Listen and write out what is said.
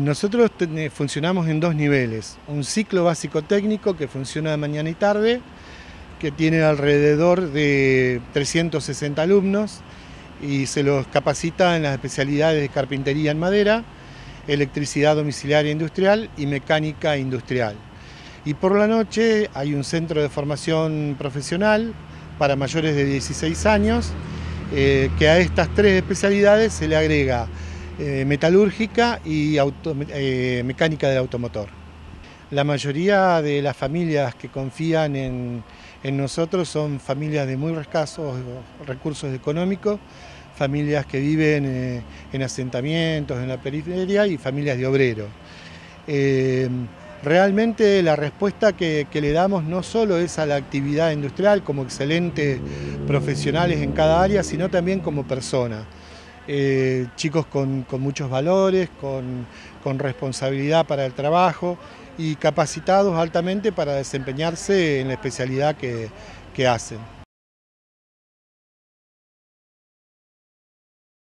Nosotros funcionamos en dos niveles, un ciclo básico técnico que funciona de mañana y tarde, que tiene alrededor de 360 alumnos y se los capacita en las especialidades de carpintería en madera, electricidad domiciliaria industrial y mecánica industrial. Y por la noche hay un centro de formación profesional para mayores de 16 años, que a estas tres especialidades se le agrega metalúrgica y mecánica del automotor. La mayoría de las familias que confían en nosotros son familias de muy escasos recursos económicos, familias que viven en asentamientos, en la periferia y familias de obreros. Realmente la respuesta que le damos no solo es a la actividad industrial como excelentes profesionales en cada área, sino también como personas. Chicos con muchos valores, con responsabilidad para el trabajo y capacitados altamente para desempeñarse en la especialidad que hacen.